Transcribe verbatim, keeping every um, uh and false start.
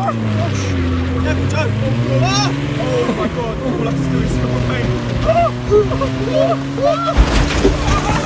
Yeah, turn. Ah! Oh my god, all I have to do is stop the pain. Ah! Ah! Ah!